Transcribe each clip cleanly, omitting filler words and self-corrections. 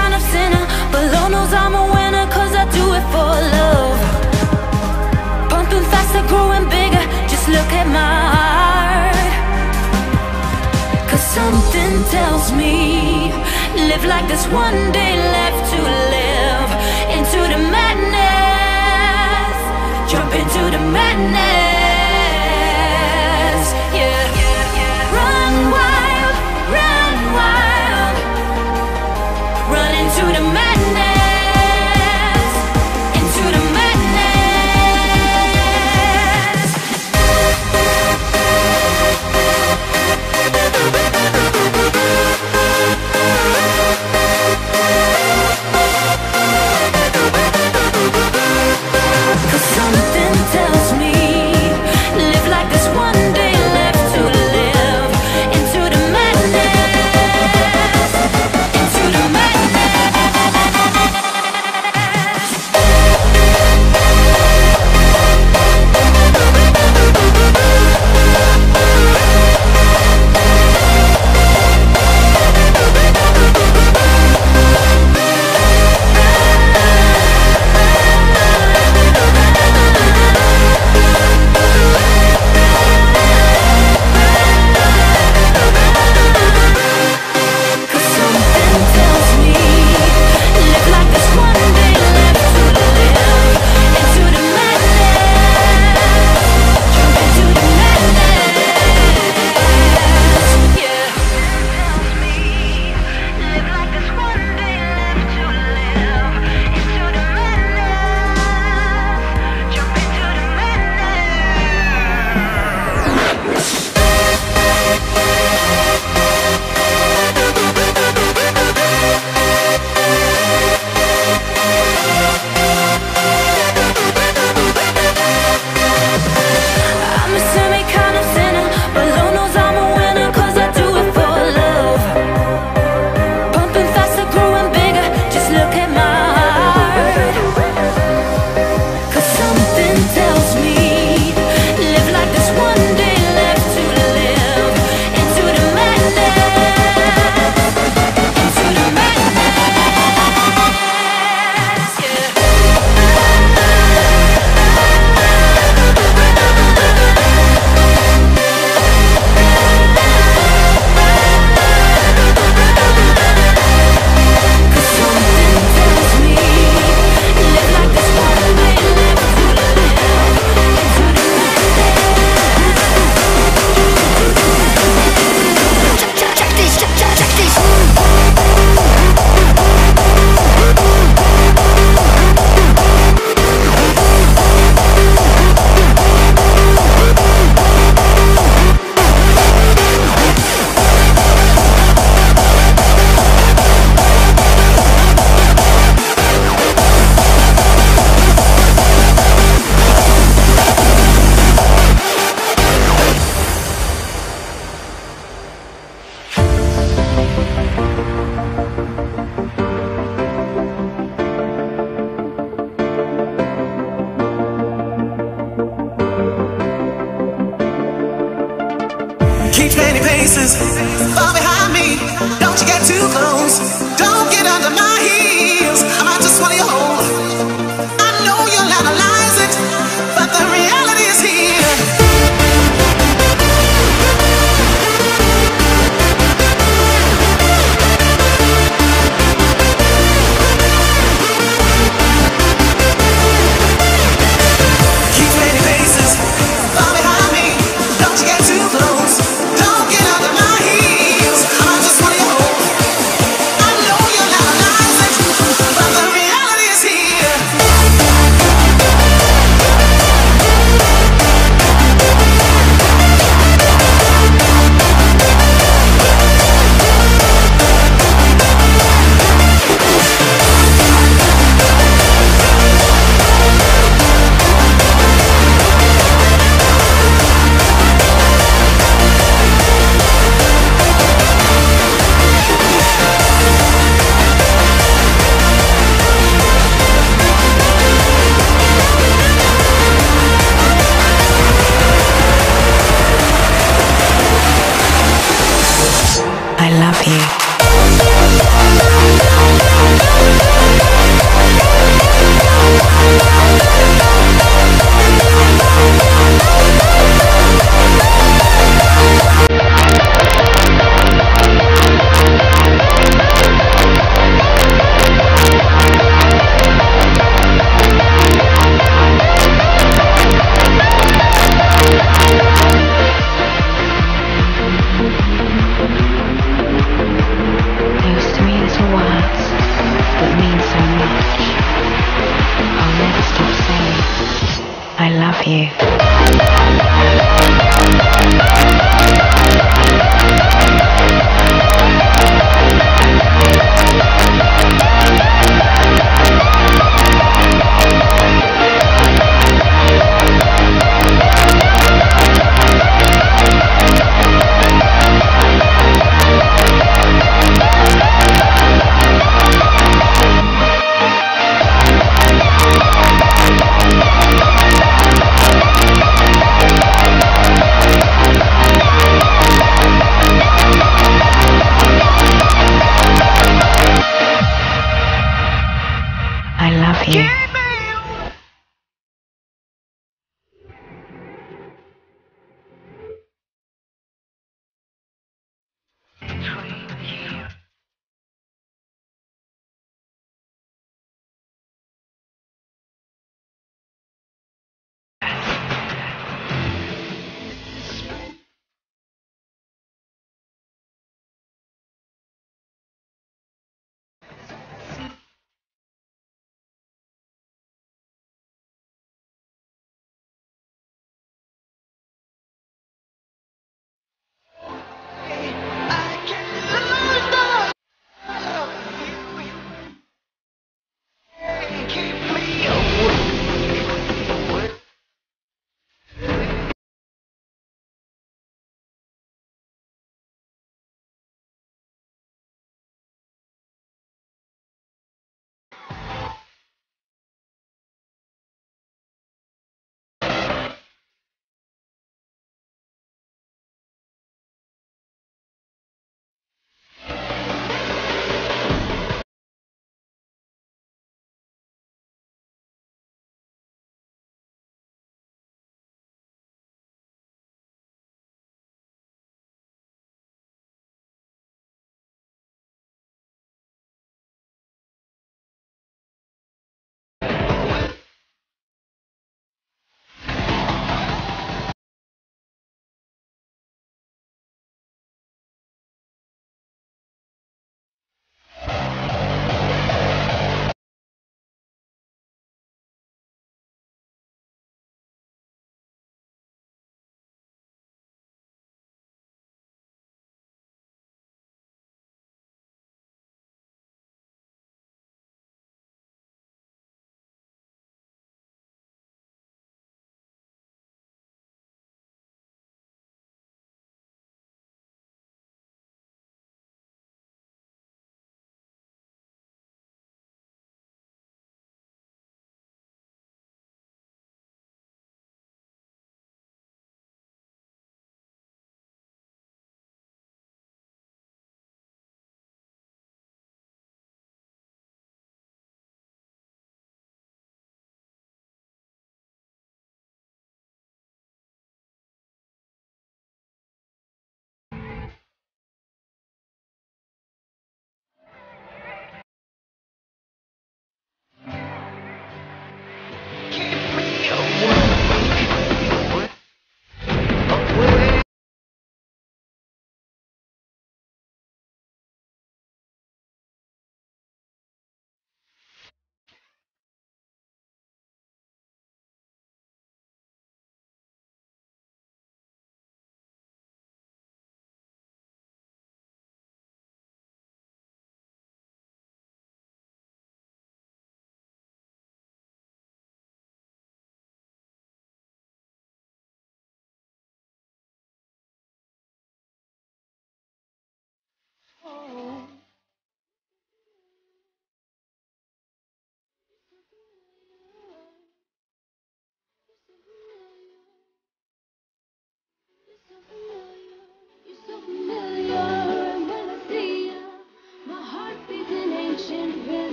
kind of sinner, but Lord knows I'm a winner, cause I do it for love. Pumping faster, growing bigger, just look at my heart. Cause something tells me, live like there's one day left to live. Into the madness, jump into the madness, yeah. Run wild, run wild, run into the madness, into the madness. Cause something tells me, live like there's one day left to live. Into the madness, into the Keep many paces far behind me. Don't you get too close. Don't get under my heels. I might just want you hold. I know you'll analyze it, but the reality is here. Keep many paces far behind me. Don't you get too close. Don't get under my heels. I might just want you hold. I know you'll analyze it, but the reality is here. I love you. love you. I love you.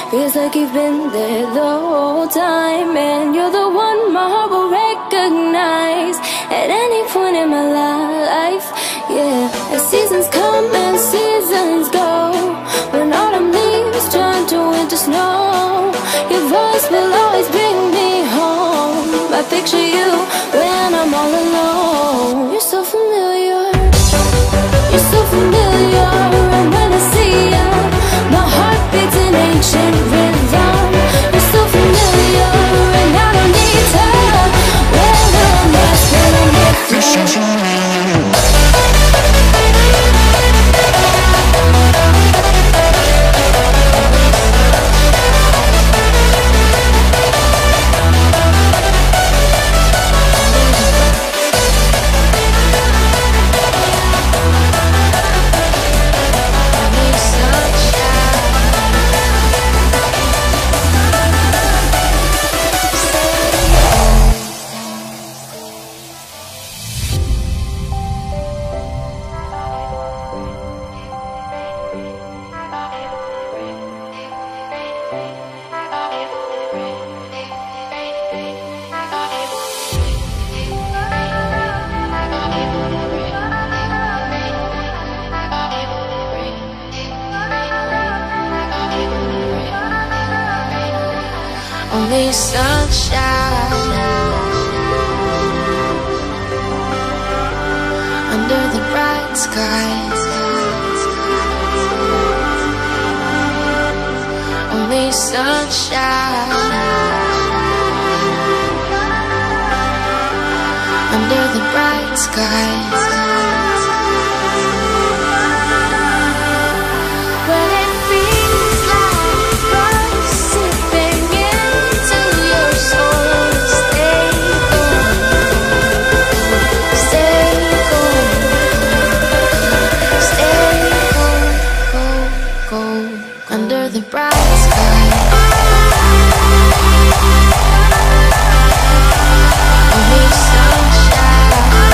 Feels like you've been there the whole time, and you're the one my heart will recognize at any point in my life. Yeah, as seasons come and seasons go, when autumn leaves turn to winter snow, your voice will always bring me home. I picture you when I'm all alone. You're so familiar, you're so familiar. And when I see you, my heart beats an ancient rhythm. You're so familiar, and I don't need to wear a mask when I'm with you. Only sunshine under the bright skies. Only sunshine under the bright skies. When it feels like you're sipping into your soul, stay cold, stay cold, stay cold, under the bright sky. Only sunshine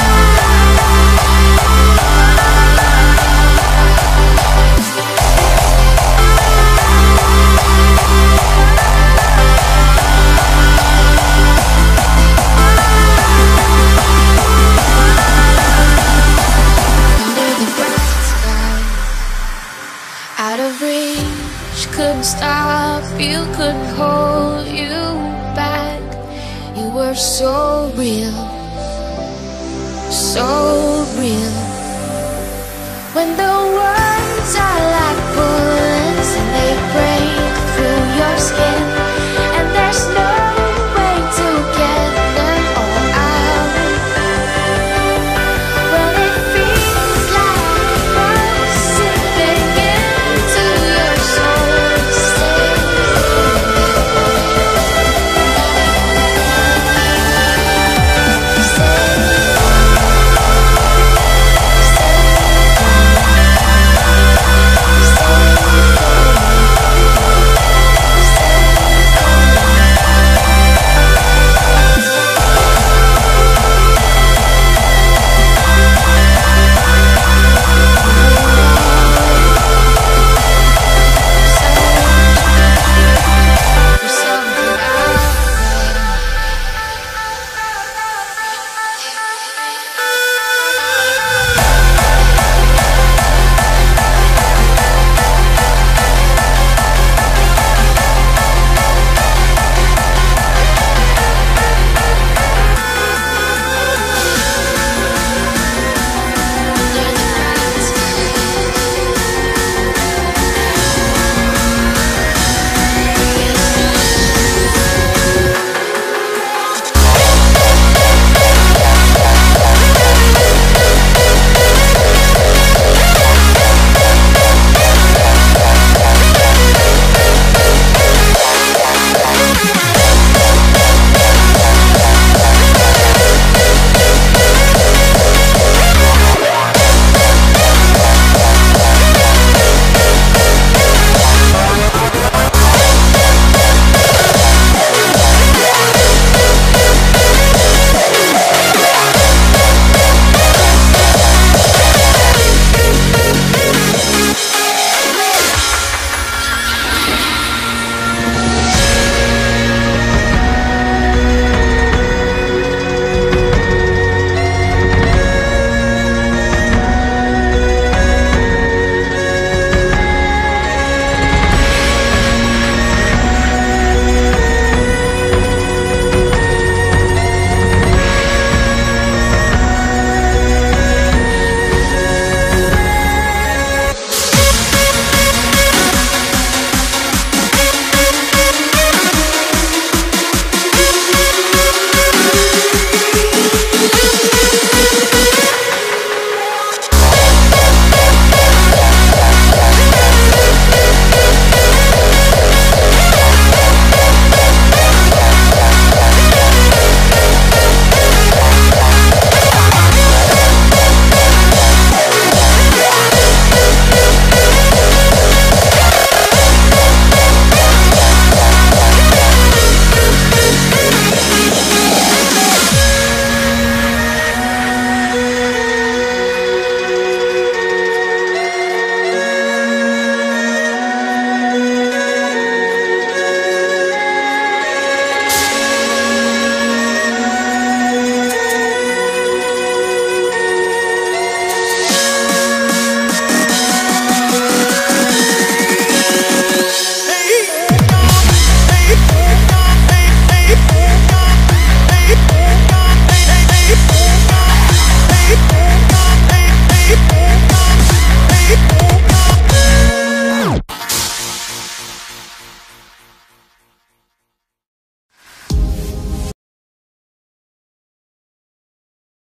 under the bright sky. Out of reach, couldn't stop you, couldn't hold you back. You were so real, so real. When the words I